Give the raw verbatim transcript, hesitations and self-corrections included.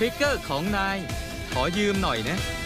ริกเกอร์ของนายขอยืมหน่อยนะ